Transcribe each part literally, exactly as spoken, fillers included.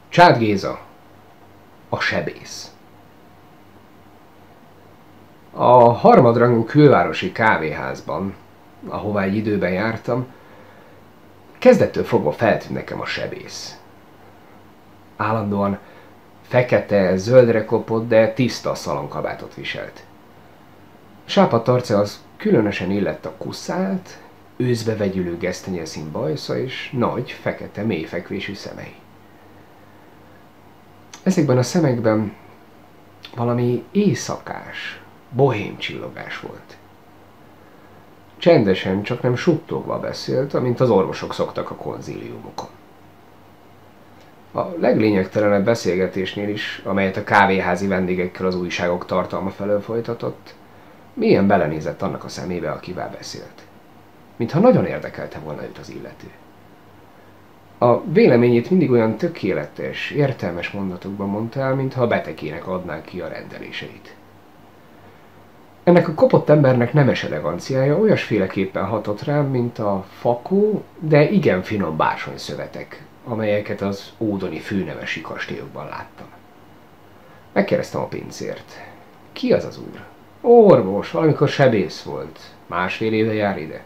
Csád Géza, a sebész. A harmadrangú külvárosi kávéházban, ahová egy időben jártam, kezdettől fogva feltűnt nekem a sebész. Állandóan fekete, zöldre kopott, de tiszta szalonkabátot viselt. Sápadt arca az különösen illett a kuszált, őszbe vegyülő gesztenyeszín bajsza és nagy, fekete, mélyfekvésű szemei. Ezekben a szemekben valami éjszakás, bohém csillogás volt. Csendesen, csak nem suttogva beszélt, amint az orvosok szoktak a konzíliumokon. A leglényegtelenebb beszélgetésnél is, amelyet a kávéházi vendégekkel az újságok tartalma felől folytatott, mélyen belenézett annak a szemébe, akivel beszélt. Mintha nagyon érdekelte volna őt az illető. A véleményét mindig olyan tökéletes, értelmes mondatokban mondta el, mintha a betegének adnák ki a rendeléseit. Ennek a kopott embernek nemes eleganciája olyasféleképpen hatott rám, mint a fakó, de igen finom bársonyszövetek, amelyeket az ódoni főnemesi kastélyokban láttam. Megkérdeztem a pincért. Ki az az úr? Orvos, valamikor sebész volt. Másfél éve jár ide.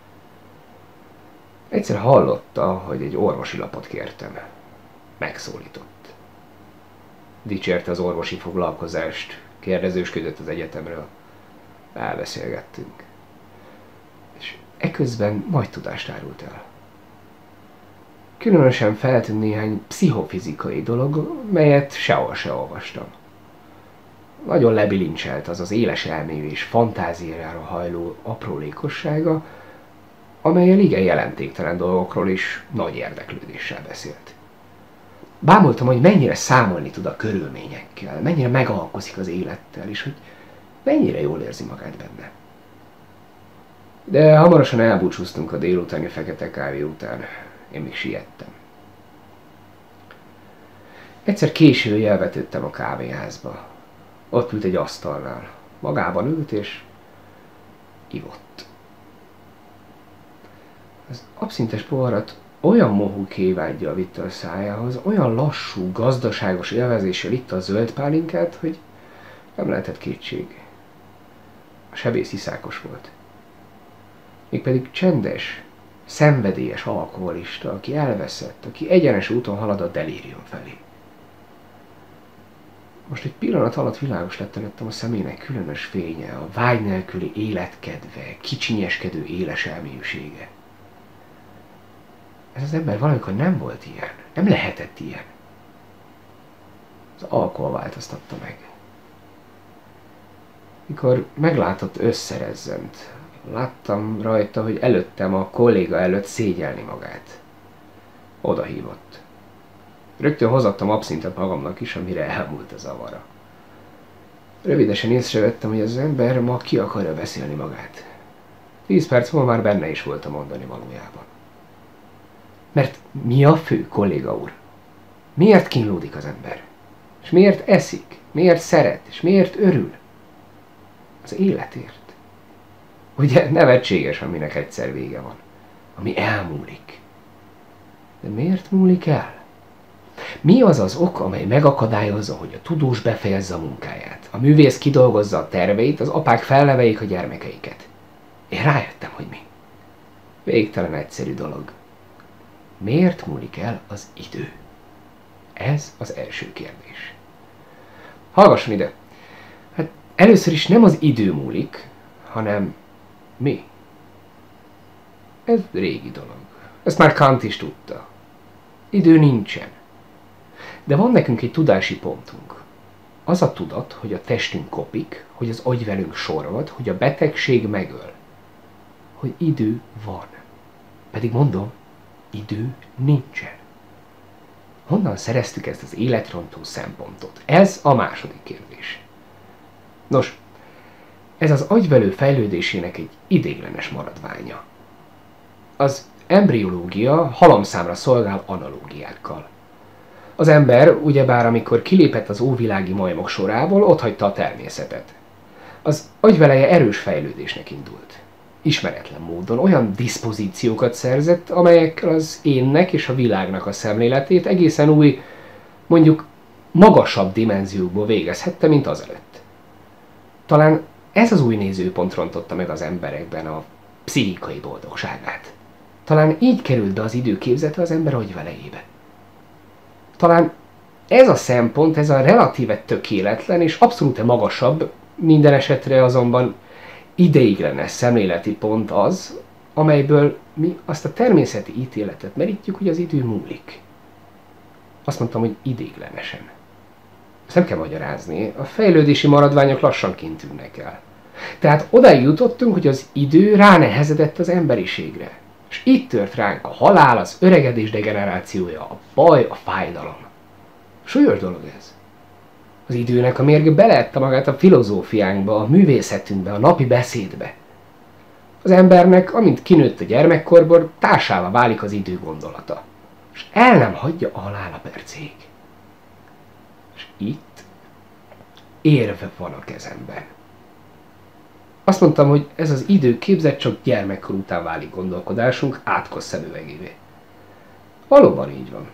Egyszer hallotta, hogy egy orvosi lapot kértem. Megszólított. Dicsérte az orvosi foglalkozást, kérdezősködött az egyetemről. Elbeszélgettünk. És eközben nagy tudást árult el. Különösen feltűnt néhány pszichofizikai dolog, melyet sehol se olvastam. Nagyon lebilincselt az az éles elmélyű és fantáziára hajló aprólékossága, amellyel igen jelentéktelen dolgokról is nagy érdeklődéssel beszélt. Bámultam, hogy mennyire számolni tud a körülményekkel, mennyire megalkozik az élettel, és hogy mennyire jól érzi magát benne. De hamarosan elbúcsúztunk a délutáni fekete kávé után. Én még siettem. Egyszer késő elvetődtem a kávéházba. Ott ült egy asztalnál. Magában ült és ivott. Az abszintes poharat olyan mohú kévággyal vitte a szájához, olyan lassú, gazdaságos élvezéssel itta a zöld pálinkát, hogy nem lehetett kétség. A sebész iszákos volt. Mégpedig csendes, szenvedélyes alkoholista, aki elveszett, aki egyenes úton halad a delírium felé. Most egy pillanat alatt világos lett előttem a szemének különös fénye, a vágy nélküli életkedve, kicsinyeskedő éles elmélyűsége. Ez az ember valamikor nem volt ilyen, nem lehetett ilyen. Az alkohol változtatta meg. Mikor meglátott, összerezzent. Láttam rajta, hogy előttem a kolléga előtt szégyelni magát. Oda hívott. Rögtön hozattam abszintet magamnak is, amire elmúlt a zavara. Rövidesen észrevettem, hogy az ember ma ki akarja beszélni magát. Tíz perc múlva már benne is volt a mondani valójában. Mert mi a fő, kolléga úr? Miért kínlódik az ember? És miért eszik? Miért szeret? És miért örül? Az életért. Ugye nevetséges, aminek egyszer vége van. Ami elmúlik. De miért múlik el? Mi az az ok, amely megakadályozza, hogy a tudós befejezze a munkáját? A művész kidolgozza a terveit, az apák felneveljék a gyermekeiket. Én rájöttem, hogy mi. Végtelen egyszerű dolog. Miért múlik el az idő? Ez az első kérdés. Hallgasson ide! Hát először is nem az idő múlik, hanem mi? Ez régi dolog. Ezt már Kant is tudta. Idő nincsen. De van nekünk egy tudási pontunk. Az a tudat, hogy a testünk kopik, hogy az agyvelünk sorvad, hogy a betegség megöl. Hogy idő van. Pedig mondom, idő nincsen. Honnan szereztük ezt az életrontó szempontot? Ez a második kérdés. Nos, ez az agyvelő fejlődésének egy ideiglenes maradványa. Az embriológia halomszámra szolgál analógiákkal. Az ember, ugyebár amikor kilépett az óvilági majmok sorából, otthagyta a természetet. Az agyveleje erős fejlődésnek indult. Ismeretlen módon olyan diszpozíciókat szerzett, amelyekkel az énnek és a világnak a szemléletét egészen új, mondjuk magasabb dimenziókból végezhette, mint azelőtt. Talán ez az új nézőpont rontotta meg az emberekben a pszichikai boldogságát. Talán így került be az időképzete az ember agyvelejébe. Talán ez a szempont, ez a relatíve tökéletlen és abszolút magasabb, minden esetre azonban ideiglenes szemléleti pont az, amelyből mi azt a természeti ítéletet merítjük, hogy az idő múlik. Azt mondtam, hogy ideiglenesen. Ezt nem kell magyarázni, a fejlődési maradványok lassanként tűnnek el. Tehát odáig jutottunk, hogy az idő ránehezedett az emberiségre. És itt tört ránk a halál, az öregedés degenerációja, a baj, a fájdalom. Súlyos dolog ez. Az időnek a mérge beleette magát a filozófiánkba, a művészetünkbe, a napi beszédbe. Az embernek, amint kinőtt a gyermekkorból, társává válik az idő gondolata. És el nem hagyja a halál a percéig. És itt érve van a kezemben. Azt mondtam, hogy ez az időképzet csak gyermekkor után válik gondolkodásunk átkos szemüvegévé. Valóban így van.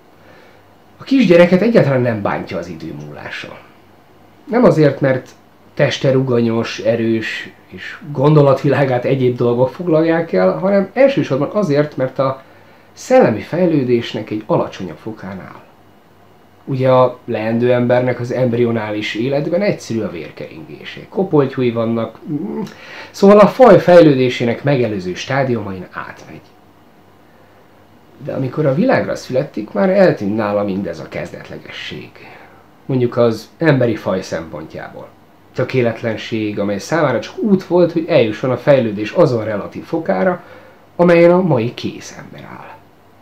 A kisgyereket egyáltalán nem bántja az idő múlása. Nem azért, mert teste ruganyos, erős és gondolatvilágát egyéb dolgok foglalják el, hanem elsősorban azért, mert a szellemi fejlődésnek egy alacsonyabb fokán áll. Ugye a leendő embernek az embrionális életben egyszerű a vérkeringése. Kopoltyúi vannak, szóval a faj fejlődésének megelőző stádiumain átmegy. De amikor a világra születik, már eltűnt nála mindez a kezdetlegesség. Mondjuk az emberi faj szempontjából. Tökéletlenség, amely számára csak út volt, hogy eljusson a fejlődés azon relatív fokára, amelyen a mai kész ember áll.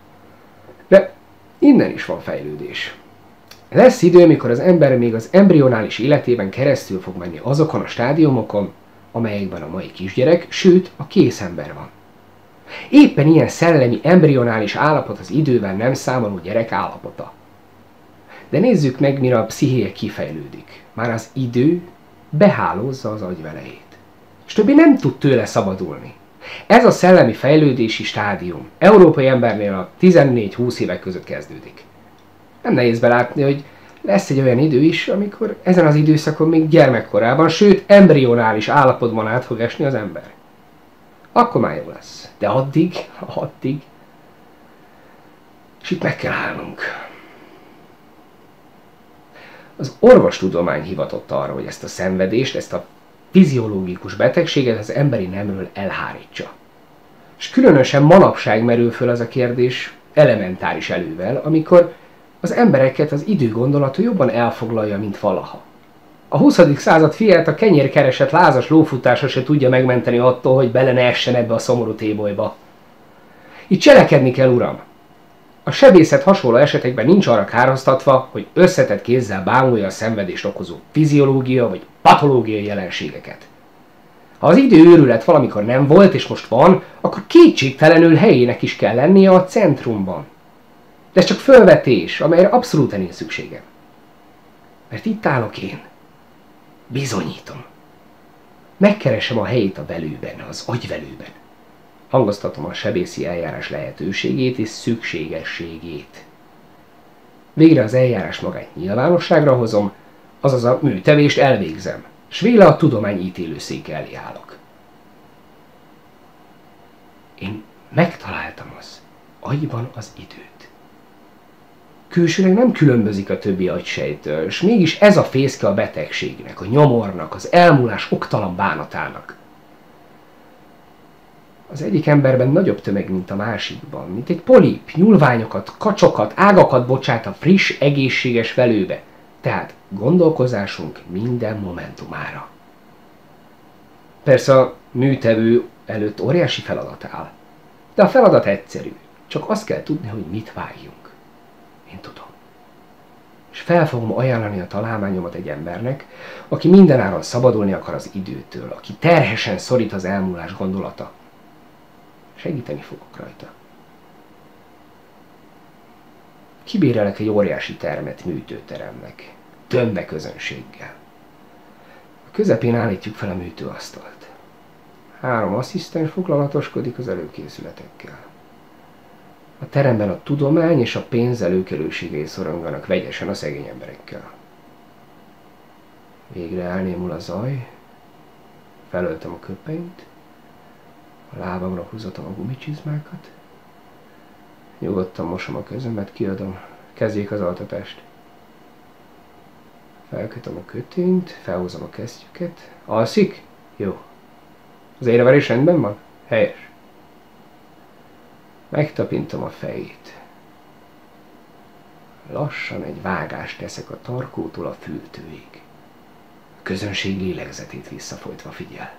De innen is van fejlődés. Lesz idő, amikor az ember még az embrionális életében keresztül fog menni azokon a stádiumokon, amelyekben a mai kisgyerek, sőt a kész ember van. Éppen ilyen szellemi embrionális állapot az idővel nem számoló gyerek állapota. De nézzük meg, mire a pszichéje kifejlődik. Már az idő behálózza az agyvelejét. És többé nem tud tőle szabadulni. Ez a szellemi fejlődési stádium európai embernél a tizennégy-húsz évek között kezdődik. Nem nehéz belátni, hogy lesz egy olyan idő is, amikor ezen az időszakon még gyermekkorában, sőt embrionális állapotban át fog esni az ember. Akkor már jó lesz. De addig, addig... És itt meg kell állnunk. Az orvostudomány hivatott arra, hogy ezt a szenvedést, ezt a fiziológikus betegséget az emberi nemről elhárítsa. És különösen manapság merül föl az a kérdés elementáris elővel, amikor az embereket az idő gondolata jobban elfoglalja, mint valaha. A huszadik század fiát a kenyérkeresett lázas lófutása se tudja megmenteni attól, hogy bele ne essen ebbe a szomorú tébolyba. Itt cselekedni kell, uram! A sebészet hasonló esetekben nincs arra kárhoztatva, hogy összetett kézzel bámulja a szenvedést okozó fiziológia vagy patológiai jelenségeket. Ha az idő őrület valamikor nem volt és most van, akkor kétségtelenül helyének is kell lennie a centrumban. De ez csak fölvetés, amelyre abszolút nincs szükségem. Mert itt állok én. Bizonyítom. Megkeresem a helyét a velőben, az agyvelőben. Hangoztatom a sebészi eljárás lehetőségét és szükségességét. Végre az eljárás magát nyilvánosságra hozom, azaz a műtevést elvégzem, s véle a tudomány ítélőszéke elé állok. Én megtaláltam az agyban az időt. Külsőleg nem különbözik a többi agysejtől, és mégis ez a fészke a betegségnek, a nyomornak, az elmúlás oktalan bánatának. Az egyik emberben nagyobb tömeg, mint a másikban, mint egy polip, nyúlványokat, kacsokat, ágakat bocsát a friss, egészséges velőbe, tehát gondolkozásunk minden momentumára. Persze a műtevő előtt óriási feladat áll, de a feladat egyszerű, csak azt kell tudni, hogy mit vágjunk. Én tudom. És fel fogom ajánlani a találmányomat egy embernek, aki mindenáron szabadulni akar az időtől, aki terhesen szorít az elmúlás gondolata. Segíteni fogok rajta. Kibérelek egy óriási termet műtőteremnek, tömbe közönséggel. A közepén állítjuk fel a műtőasztalt. Három asszisztens foglalatoskodik az előkészületekkel. A teremben a tudomány és a pénz előkelőségei szoronganak vegyesen a szegény emberekkel. Végre elnémul a zaj, felöltöm a köpenyt, a lábamra húzatom a gumicsizmákat, nyugodtan mosom a kezemet, kiadom, kezdjék az altatást. Felkötöm a kötényt, felhúzom a kesztyüket. Alszik? Jó. Az érverés rendben van? Helyes. Megtapintom a fejét. Lassan egy vágást teszek a tarkótól a fültőig. A közönség lélegzetét visszafolytva figyel.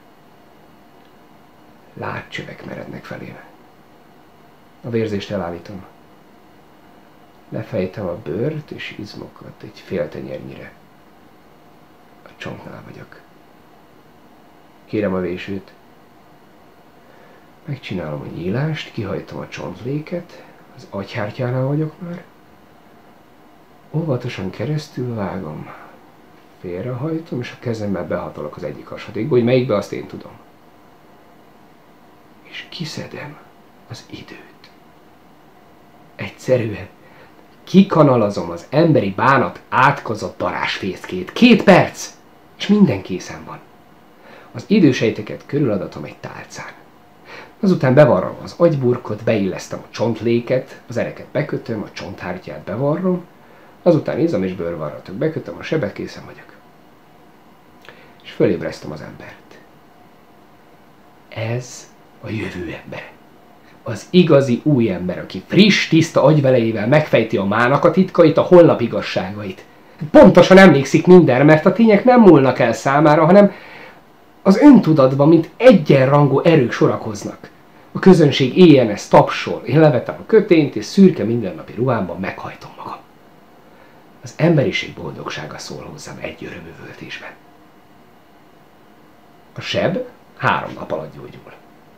Látcsövek merednek felém. A vérzést elállítom. Lefejtem a bőrt és izmokat egy fél tenyérnyire. A csontnál vagyok. Kérem a vésőt. Megcsinálom a nyílást, kihajtom a csontléket, az agyhártyánál vagyok már. Óvatosan keresztül vágom, félrehajtom, és a kezemmel behatolok az egyik hasadékba, hogy melyikbe, azt én tudom. És kiszedem az időt. Egyszerűen kikanalazom az emberi bánat átkozott darázsfészkét. Két perc, és minden készen van. Az idősejteket körüladatom egy tálcán. Azután bevarrom az agyburkot, beillesztem a csontléket, az ereket bekötöm, a csonthártyát bevarrom, azután izom és bőrvarratok, bekötöm a sebet, készen vagyok. És fölébresztem az embert. Ez a jövő ember. Az igazi új ember, aki friss, tiszta agyvelejével megfejti a mának a titkait, a holnap igazságait. Pontosan emlékszik mindenre, mert a tények nem múlnak el számára, hanem az öntudatban, mint egyenrangú erők sorakoznak. A közönség éjjel ezt tapsol, én levetem a kötényt, és szürke mindennapi ruhámban meghajtom magam. Az emberiség boldogsága szól hozzám egy örömüvöltésben. A seb három nap alatt gyógyul.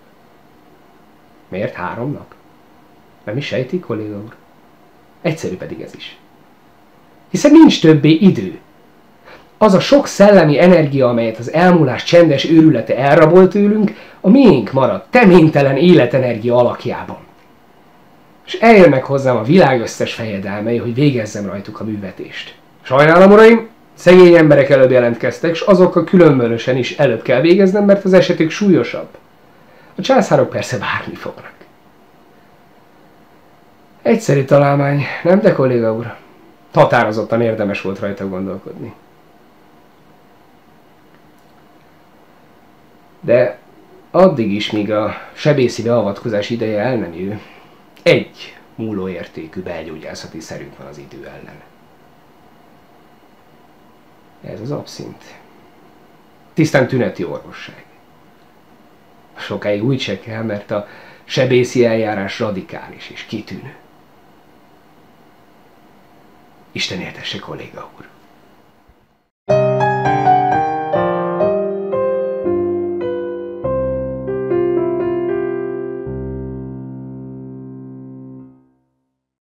Miért három nap? Nem is sejti, kolléga úr? Egyszerű pedig ez is. Hiszen nincs többé idő. Az a sok szellemi energia, amelyet az elmúlás csendes őrülete elrabol tőlünk, a miénk marad teménytelen életenergia alakjában. És eljönnek hozzám a világ összes fejedelmei, hogy végezzem rajtuk a művetést. Sajnálom, uraim, szegény emberek előbb jelentkeztek, és azokkal különbözően is előbb kell végeznem, mert az esetük súlyosabb. A császárok persze várni fognak. Egyszerű találmány, nem de, kolléga úr? Határozottan érdemes volt rajta gondolkodni. De addig is, míg a sebészi beavatkozás ideje el nem jő, egy múlóértékű belgyógyászati szerünk van az idő ellen. Ez az abszint. Tisztán tüneti orvosság. Sokáig úgy se kell, mert a sebészi eljárás radikális és kitűnő. Isten éltesse, kolléga úr!